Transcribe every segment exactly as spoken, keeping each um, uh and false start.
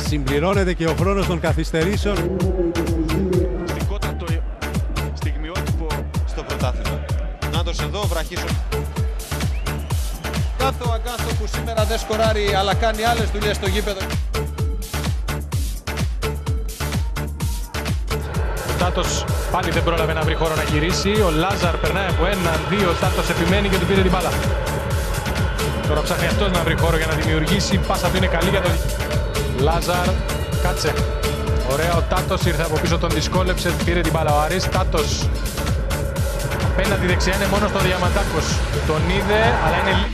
Συμπληρώνεται και ο χρόνος των καθυστερήσεων. Στιγμιότυπο στιγμιότυπο στο πρωτάθλημα. Νάτος εδώ, βραχίσο. Κάθο Αγκάθο που σήμερα δεν σκοράρει αλλά κάνει άλλες δουλειές στο γήπεδο. Ο Τάτος πάλι δεν πρόλαβε να βρει χώρο να γυρίσει. Ο Λάζαρ περνάει από έναν, δύο, ο Τάτος επιμένει και του πήρε την μπάλα. Τώρα ψάχνει αυτός να βρει χώρο για να δημιουργήσει. Πάσα του είναι καλή για τον Λάζαρ. Κάτσε. Ωραία, ο Τάτος ήρθε από πίσω, τον δυσκόλεψε, πήρε την μπάλα ο Άρης. Τάτος απέναντι δεξιά είναι μόνο στο Διαμαντάκος. Τον είδε, αλλά είναι...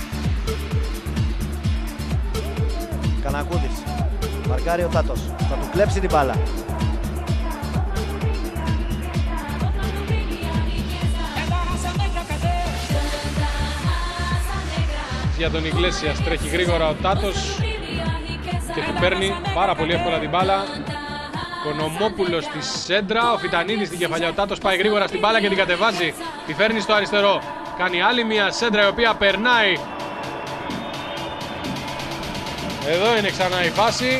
Κανακούδης. Μαρκάρει ο Τάτος. Θα του κλέψει την μπάλα. Για τον Ιγκλέσιας τρέχει γρήγορα ο Τάτος και του παίρνει πάρα πολύ εύκολα την μπάλα. Κονομόπουλος στη σέντρα, ο Φιτανίδης στην κεφαλιά. Ο Τάτος πάει γρήγορα στην μπάλα και την κατεβάζει. Τη φέρνει στο αριστερό. Κάνει άλλη μια σέντρα η οποία περνάει. Εδώ είναι ξανά η φάση.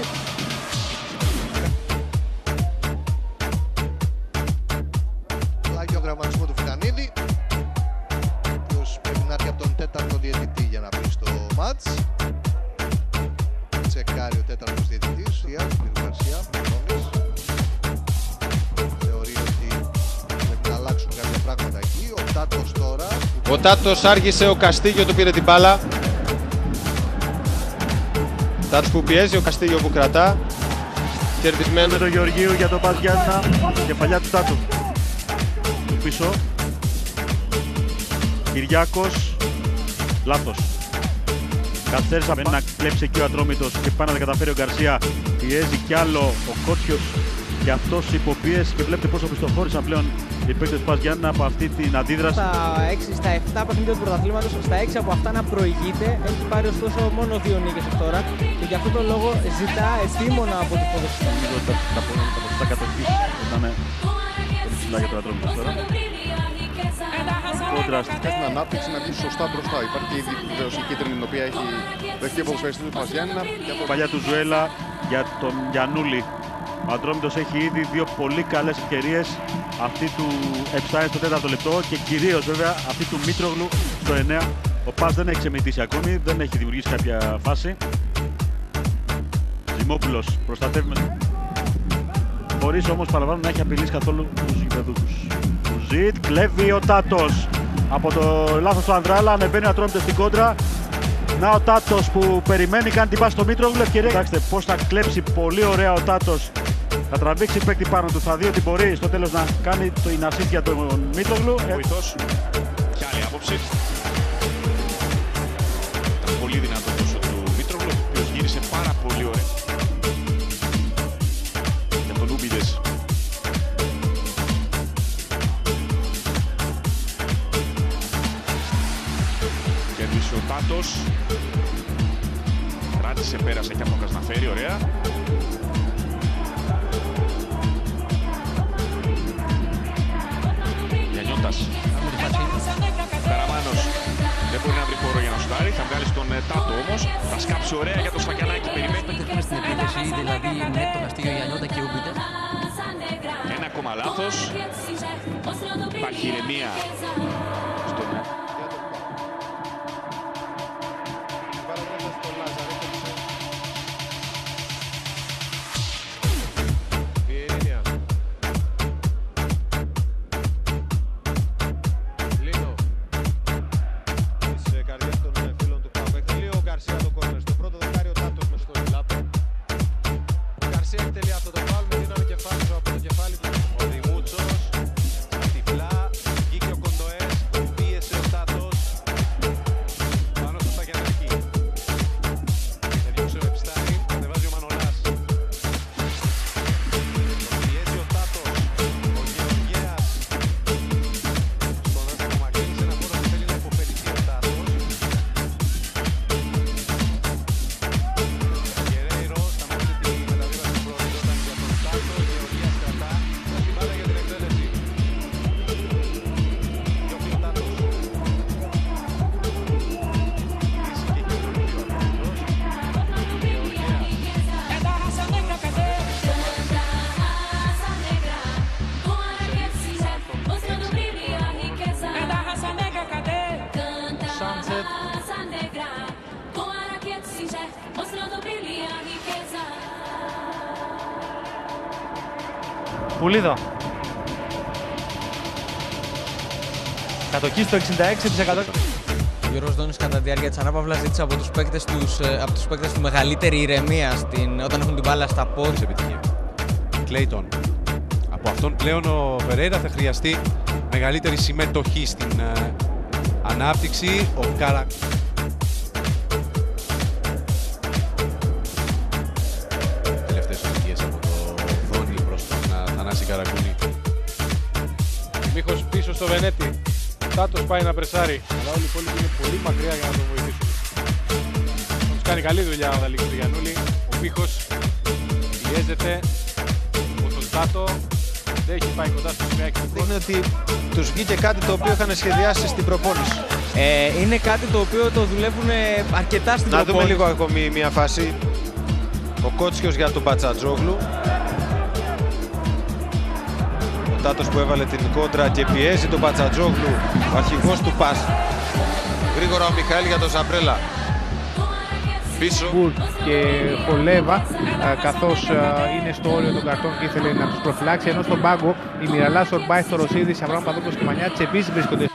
Πλάγιο γραμματισμό του Φιτανίδη, ο οποίος πρέπει να έρθει από τον τέταρτο διαιτητή για να μπει στο μάτς. Τσεκάρει ο τέταρτος διαιτητής, ο Γκαρσία, θεωρεί ότι πρέπει να αλλάξουν κάποια πράγματα εκεί. Ο Τάτος τώρα. Ο Τάτος άργησε, ο Καστίγιο του πήρε την μπάλα. Τάτος που πιέζει, ο Καστίγιο που κρατά. Κερδισμένο. Με τον Γεωργίου για τον Πας Γιάννηνα, κεφαλιά του Τάτου. Του πίσω. Κυριάκος, λάθος. Καθυστέρησε να κλέψει εκεί ο Ατρόμητος και πάει να τα καταφέρει ο Γκαρσία. Πιέζει κι άλλο ο Κότσιος και αυτός υποπίεση και βλέπετε πόσο πιστοχώρησαν πλέον οι παίκτες του Πας Γιάννηνα από αυτή την αντίδραση. Στα έξι, στα επτά παιχνίδια του πρωταθλήματος, στα έξι από αυτά να προηγείται, έχει πάρει ωστόσο μόνο δύο νίκες ως τώρα και για αυτόν τον λόγο ζητά επίμονα από τους ποδοσφαιριστές. Νομίζω ότι τα ποσοστά κατοχής ήταν πολύ ψηλά για τον Ατρόμητο τώρα. Δραστικά στην ανάπτυξη να μπει σωστά μπροστά. Υπάρχει ήδη βεβαίως η κίτρινη, την οποία έχει δεχτεί ο ποδοσφαιριστής του Πας Γιάννηνα. Το... Παλιά του Ζουέλα για τον Γιαννούλη. Ο Ατρόμητος έχει ήδη δύο πολύ καλές ευκαιρίες. Αυτή του Εψάιν στο τέταρτο λεπτό και κυρίως βέβαια αυτή του Μήτρογλου στο εννέα. Ο Πας δεν έχει ξεμητήσει ακόμη, δεν έχει δημιουργήσει κάποια φάση. Ζημόπουλος προστατεύει με... Χωρίς όμως παραλαμβάνω να έχει απειλήσει καθόλου τους γηπεδούχους. Ζητ, κλέβει ο Τάτος από το λάθος του Ανδράλα, ανεβαίνει ο Ατρόμητος στην κόντρα. Να ο Τάτος που περιμένει, κάνει την πάση στο Μήτρογλου, ευκαιρία. Κοιτάξτε πώς θα κλέψει πολύ ωραία ο Τάτος. Θα τραβήξει παίκτη πάνω του, θα δει ότι μπορεί στο τέλος να κάνει το assist για τον Μήτρογλου. Βοηθός και άλλη άποψη. Ήταν πολύ δυνατό τόσο του Μήτρογλου, ο οποίος γύρισε πάρα πολύ ωραία. Για τον Ούμπιδες. Κέρδισε ο Τάτος. Κράτησε, πέρασε και από τον Κασναφέρη, ωραία. Καραμάνος δεν μπορεί να βρει χώρο για να σουτάρει, θα βγάλει στον Τάτο όμως. Θα σκάψει ωραία για το Σφακιανάκι, περιμένει. Έχουμε στην επίθεση, δηλαδή με τον Αστίγιο Γιαννιώτα και Ούμπιτε. Ένα ακόμα λάθος. Υπάρχει ηρεμία στον... Εκτελεί αυτό το φάουλ με δύναμη κεφάλι από το κεφάλι του. Ο Δημούτσος, τυφλά, βγήκε ο Κοντοές. Πουλίδο. Κατοχή στο εξήντα έξι τοις εκατό. Ο Γιώργος Δόνης κατά τη διάρκεια της ανάπαυλας ζήτησε από τους παίκτες, τους, από τους παίκτες του μεγαλύτερη ηρεμία στην, όταν έχουν την μπάλα στα πόδια. Επιτυχία. Κλέιτον. Από αυτόν πλέον ο Φερέιρα θα χρειαστεί μεγαλύτερη συμμετοχή στην uh, ανάπτυξη. Ο Καρα... Τελευταίες οδηγίες από το Δόνη προς τον uh, Θανάση Καρακούνη. Μίχος πίσω στο Βενέτη. Τάτος πάει να πρεσάρει. Αλλά όλοι οι υπόλοιποι είναι πολύ μακριά για να τον βοηθήσουν. Όμως κάνει καλή δουλειά ο Δαλίκης του Γιαννούλη. Ο Μίχος πιέζεται από τον Τάτο. Δεν έχει πάει κοντά στο σημείο έξι. Δείχνει ότι τους βγήκε κάτι το οποίο είχαν σχεδιάσει στην προπόνηση. Ε, είναι κάτι το οποίο το δουλεύουν αρκετά στην Να προπόνηση. δούμε λίγο ακόμη μια φάση. Ο Κότσιος για τον Πατσατζόγλου. Ο Τάτος που έβαλε την κόντρα και πιέζει τον Πατσατζόγλου, ο αρχηγός του ΠΑΣ. Γρήγορα ο Μιχαήλ για τον Ζαμπρέλα. Πίσω. Και Χολέβα, καθώς είναι στο όριο των καρτών και ήθελε να τους προφυλάξει, ενώ στον πάγκο η Μυραλά Σορμπάη, Θωροσίδης, Αβραάμ Παδόπουλος και Μανιάτης επίσης βρίσκονται